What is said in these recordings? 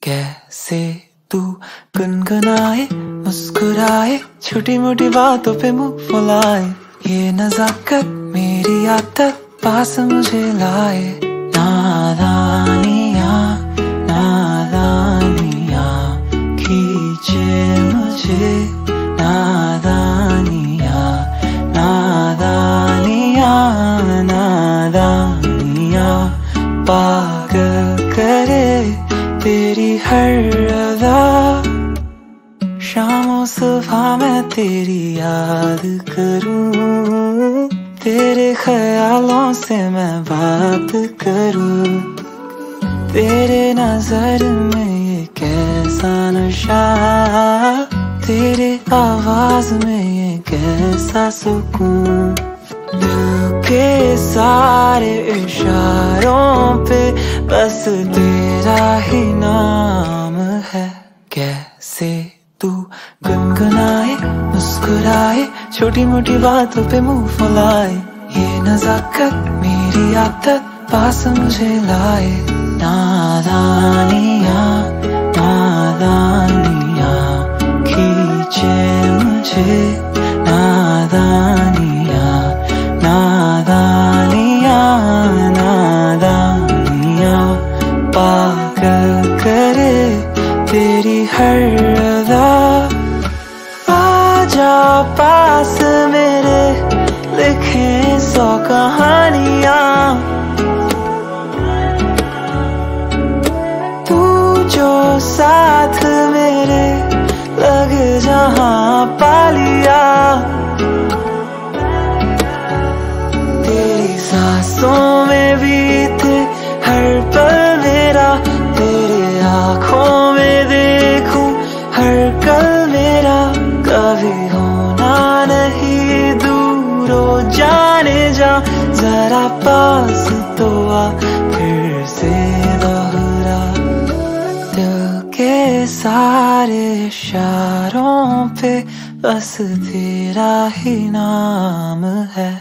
कैसे तू गुनगुनाए मुस्कुराए छोटी मोटी बातों पे मुंह फुलाए, ये नजाकत मेरी आदत पास मुझे लाए। नादानिया नादानिया खींचे मुझे, नादानिया नादानिया नादानिया पागल करे तेरी हर अदा। शामों सुबह मैं तेरी याद करूं, तेरे ख्यालों से मैं बात करूं। तेरे नजर में ये कैसा नशा, तेरे आवाज में ये कैसा सुकून। दिल के सारे इशारों पे बस तेरा ही नाम है। कैसे तू गुनगुनाए मुस्कुराए छोटी मोटी बातों पे मुंह फुलाए, ये नजाकत मेरी आदत पास मुझे लाए। नादानिया नादानिया खींचे मुझे, नादानिया नादानिया नादानिया पागल करे तेरी हर अदा। आजा पास मेरे लिखे 100 कहानियां, तू जो साथ मेरे लग जहां पा लिया। तेरी सांसों में बीते हर पल मेरा, तेरे आँखों में देखूं हर कल मेरा। कभी होना नहीं दूर हो जाने जा, जरा पास तो आ फिर से दोहरा। दिल के सारे इशारों पे बस तेरा ही नाम है।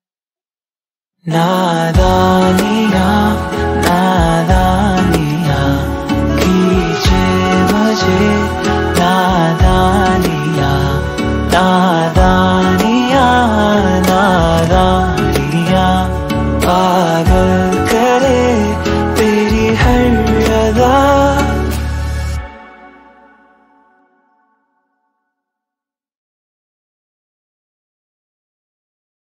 नादानिया नादानिया खींचे मुझे, नादानिया नादानिया नादानिया।